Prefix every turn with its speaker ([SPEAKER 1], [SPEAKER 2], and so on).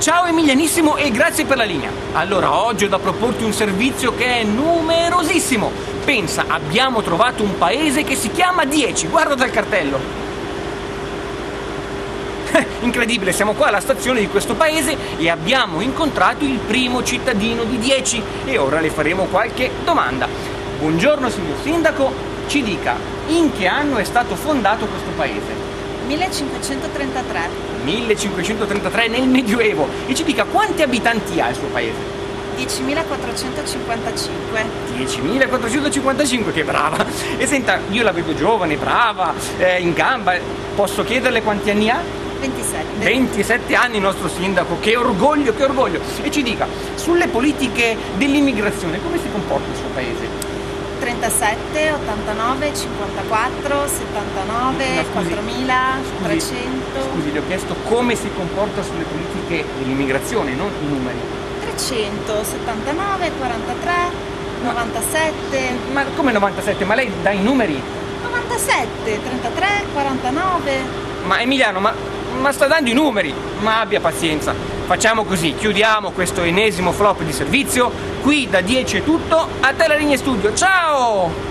[SPEAKER 1] Ciao Emilianissimo e grazie per la linea. Allora, oggi ho da proporti un servizio che è numerosissimo. Pensa, abbiamo trovato un paese che si chiama 10, guarda dal cartello. Incredibile, siamo qua alla stazione di questo paese e abbiamo incontrato il primo cittadino di 10 e ora le faremo qualche domanda. Buongiorno signor Sindaco, ci dica, in che anno è stato fondato questo paese?
[SPEAKER 2] 1533.
[SPEAKER 1] 1533 nel Medioevo, e ci dica quanti abitanti ha il suo paese?
[SPEAKER 2] 10.455.
[SPEAKER 1] 10.455, che brava! E senta, io la vedo giovane, brava, in gamba, posso chiederle quanti anni ha?
[SPEAKER 2] 27.
[SPEAKER 1] 27 anni il nostro sindaco, che orgoglio, che orgoglio! E ci dica, sulle politiche dell'immigrazione, come si comporta il suo paese?
[SPEAKER 2] 37, 89, 54, 79,
[SPEAKER 1] No, scusi,
[SPEAKER 2] 4.300.
[SPEAKER 1] Scusi, le ho chiesto come si comporta sulle politiche dell'immigrazione, non i numeri.
[SPEAKER 2] 300, 79, 43, 97.
[SPEAKER 1] Ma come 97? Ma lei dà i numeri?
[SPEAKER 2] 97, 33, 49.
[SPEAKER 1] Ma Emiliano, ma sta dando i numeri? Ma abbia pazienza. Facciamo così, chiudiamo questo ennesimo flop di servizio. Qui da 10 è tutto, a te la linea studio, ciao!